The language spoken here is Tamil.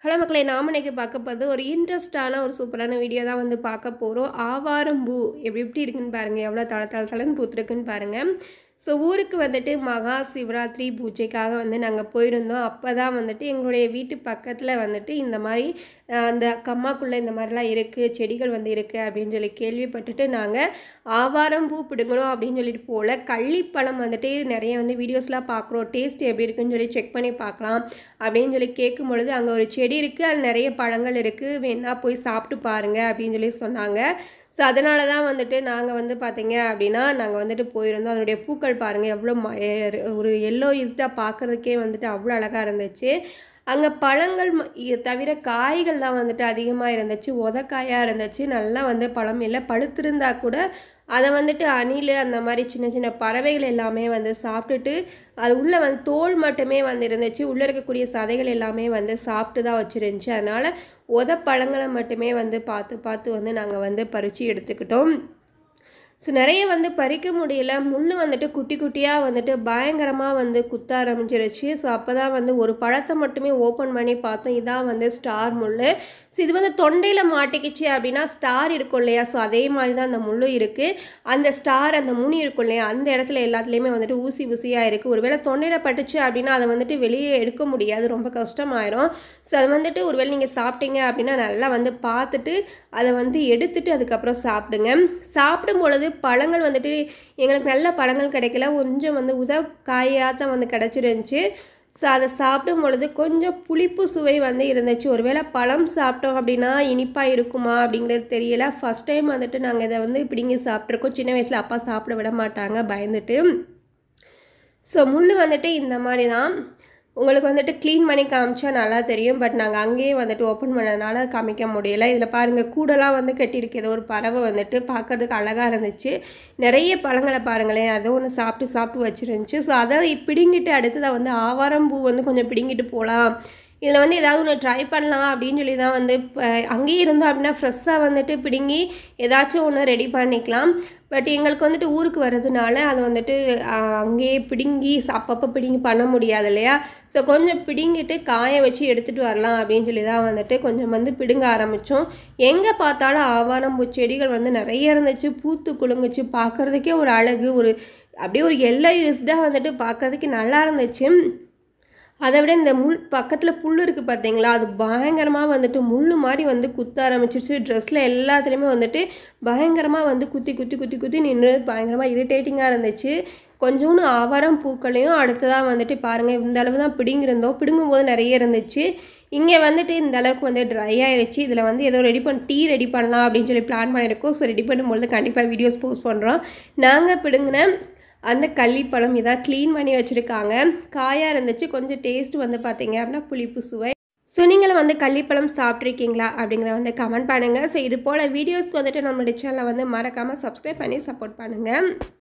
ஹலோ மக்களே, நாம இன்னைக்கு பார்க்க போகிறது ஒரு இன்ட்ரெஸ்டான ஒரு சூப்பரான வீடியோ தான் வந்து பார்க்க போகிறோம். ஆவாரம் பூ எப்படி எப்படி இருக்குன்னு பாருங்கள், எவ்வளோ தளன்னு பூத்துருக்குன்னு பாருங்கள். ஸோ ஊருக்கு வந்துட்டு மகா சிவராத்திரி பூஜைக்காக வந்து நாங்கள் போயிருந்தோம். அப்போ தான் வந்துட்டு எங்களுடைய வீட்டு பக்கத்தில் வந்துட்டு இந்த மாதிரி அந்த கம்மாக்குள்ளே இந்த மாதிரிலாம் இருக்குது, செடிகள் வந்து இருக்குது அப்படின்னு சொல்லி கேள்விப்பட்டுட்டு நாங்கள் ஆவாரம் பூ பிடுங்கணும் அப்படின்னு சொல்லிட்டு போகல. கள்ளிப்பழம் வந்துட்டு நிறைய வந்து வீடியோஸ்லாம் பார்க்குறோம், டேஸ்ட் எப்படி இருக்குன்னு சொல்லி செக் பண்ணி பார்க்கலாம் அப்படின்னு சொல்லி கேட்கும் பொழுது அங்கே ஒரு செடி இருக்குது, அது நிறைய பழங்கள் இருக்குது, வேணா போய் சாப்பிட்டு பாருங்கள் அப்படின்னு சொல்லி சொன்னாங்க. ஸோ அதனால தான் வந்துட்டு நாங்கள் வந்து பார்த்திங்க அப்படின்னா நாங்கள் வந்துட்டு போயிருந்தோம். அதனுடைய பூக்கள் பாருங்கள் எவ்வளோ ஒரு எல்லோயிஸ்டாக பார்க்குறதுக்கே வந்துட்டு அவ்வளோ அழகாக இருந்துச்சு. அங்கே பழங்கள் தவிர காய்கள் தான் வந்துட்டு அதிகமாக இருந்துச்சு, உதக்காயாக இருந்துச்சு. நல்லா வந்து பழம் இல்லை, பழுத்திருந்தா கூட அதை வந்துட்டு அணில் அந்த மாதிரி சின்ன சின்ன பறவைகள் எல்லாமே வந்து சாப்பிட்டுட்டு அது உள்ளே வந்து தோல் மட்டுமே வந்து இருந்துச்சு, உள்ளே இருக்கக்கூடிய சதைகள் எல்லாமே வந்து சாப்பிட்டு தான் வச்சுருந்துச்சு. அதனால் பழங்களை மட்டுமே வந்து பார்த்து வந்து நாங்கள் வந்து பறித்து எடுத்துக்கிட்டோம். ஸோ நிறைய வந்து பறிக்க முடியல, முள் வந்துட்டு குட்டி குட்டியாக வந்துட்டு பயங்கரமாக வந்து குத்த ஆரம்பிச்சிருச்சு. ஸோ அப்போ தான் வந்து ஒரு பழத்தை மட்டுமே ஓப்பன் பண்ணி பார்த்தோம், இதான் வந்து ஸ்டார் முள். ஸோ இது வந்து தொண்டையில் மாட்டிக்கிச்சு அப்படின்னா ஸ்டார் இருக்கும் இல்லையா, ஸோ அதே மாதிரி தான் அந்த முள் இருக்குது. அந்த ஸ்டார் அந்த முனி இருக்கும் இல்லையா, அந்த இடத்துல எல்லாத்துலேயுமே வந்துட்டு ஊசி ஊசியாக இருக்குது. ஒருவேளை தொண்டையில் பட்டுச்சு அப்படின்னா அதை வந்துட்டு வெளியே எடுக்க முடியாது, ரொம்ப கஷ்டமாயிரும். ஸோ அது வந்துட்டு ஒருவேளை நீங்கள் சாப்பிட்டீங்க அப்படின்னா நல்லா வந்து பார்த்துட்டு அதை வந்து எடுத்துட்டு அதுக்கப்புறம் சாப்பிடுங்க. சாப்பிடும் பொழுது பழங்கள் வந்துட்டு எங்களுக்கு நல்ல பழங்கள் கிடைக்கல, கொஞ்சம் வந்து காயாக தான் வந்து கிடச்சிருந்துச்சு. ஸோ அதை சாப்பிடும் பொழுது கொஞ்சம் புளிப்பு சுவை வந்து இருந்துச்சு. ஒருவேளை பழம் சாப்பிட்டோம் அப்படின்னா இனிப்பாக இருக்குமா அப்படிங்கிறது தெரியல. ஃபஸ்ட் டைம் வந்துட்டு நாங்கள் இதை வந்து பிடிங்கி சாப்பிட்ருக்கோம். சின்ன வயசில் அப்பா சாப்பிட விட மாட்டாங்க பயந்துட்டு. ஸோ முள் வந்துட்டு இந்த மாதிரி தான் உங்களுக்கு வந்துட்டு க்ளீன் பண்ணி காமிச்சா நல்லா தெரியும், பட் நாங்கள் அங்கேயே வந்துட்டு ஓப்பன் பண்ணதுனால காமிக்க முடியலை. இதில் பாருங்கள் கூடலாம் வந்து கட்டியிருக்கு, ஏதோ ஒரு பறவை வந்துட்டு பார்க்கறதுக்கு அழகாக இருந்துச்சு. நிறைய பழங்களை பாருங்களேன், அதோ ஒன்று சாப்பிட்டு வச்சுருந்துச்சு. ஸோ அதை பிடுங்கிட்டு அடுத்ததாக வந்து ஆவாரம் பூ வந்து கொஞ்சம் பிடுங்கிட்டு போகலாம், இதில் வந்து ஏதாவது ஒன்று ட்ரை பண்ணலாம் அப்படின்னு சொல்லி தான் வந்து அங்கேயே இருந்தோம் அப்படின்னா ஃப்ரெஷ்ஷாக வந்துட்டு பிடுங்கி ஏதாச்சும் ஒன்று ரெடி பண்ணிக்கலாம். பட் எங்களுக்கு வந்துட்டு ஊருக்கு வர்றதுனால அது வந்துட்டு அங்கேயே பிடுங்கி அப்பப்போ பிடுங்கி பண்ண முடியாது இல்லையா. ஸோ கொஞ்சம் பிடுங்கிட்டு காய வச்சு எடுத்துகிட்டு வரலாம் அப்படின்னு சொல்லி தான் வந்துட்டு கொஞ்சம் வந்து பிடுங்க ஆரம்பித்தோம். எங்கே பார்த்தாலும் ஆவாரம் பூ செடிகள் வந்து நிறைய இருந்துச்சு, பூத்து குலுங்குச்சு, பார்க்குறதுக்கே ஒரு அழகு, ஒரு அப்படியே ஒரு எல்லோ யூஸ்டாக வந்துட்டு பார்க்குறதுக்கு நல்லா இருந்துச்சு. அதை விட இந்த முள் பக்கத்தில் புல் இருக்குது பார்த்தீங்களா, அது பயங்கரமாக வந்துட்டு முள் மாதிரி வந்து குத்த ஆரம்பிச்சிருச்சு. ட்ரெஸ்ஸில் எல்லாத்துலேயுமே வந்துட்டு பயங்கரமாக வந்து குத்தி நின்று பயங்கரமாக இரிட்டேட்டிங்காக இருந்துச்சு. கொஞ்சோண்டு ஆவாரம் பூக்களையும் அடுத்ததாக வந்துட்டு பாருங்கள் இந்த அளவு தான் பிடுங்கிருந்தோம், பிடுங்கும்போது நிறைய இருந்துச்சு. இங்கே வந்துட்டு இந்த அளவுக்கு வந்து ட்ரை ஆகிடுச்சு. இதில் வந்து ஏதோ டீ ரெடி பண்ணலாம் அப்படின்னு சொல்லி பிளான் பண்ணியிருக்கோம். ஸோ ரெடி பண்ணும்பொழுது கண்டிப்பாக வீடியோஸ் போஸ்ட் பண்ணுறோம். நாங்கள் பிடுங்கின அந்த கள்ளிப்பழம் இதாக க்ளீன் பண்ணி வச்சுருக்காங்க, காயாக இருந்துச்சு. கொஞ்சம் டேஸ்ட் வந்து பார்த்தீங்க அப்படின்னா புளிப்பு சுவை. ஸோ நீங்களும் வந்து கள்ளிப்பழம் சாப்பிட்ருக்கீங்களா அப்படிங்கிறத வந்து கமெண்ட் பண்ணுங்கள். ஸோ இது போல் வீடியோஸ்க்கு வந்துட்டு நம்மளுடைய சேனலை வந்து மறக்காமல் சப்ஸ்கிரைப் பண்ணி சப்போர்ட் பண்ணுங்கள்.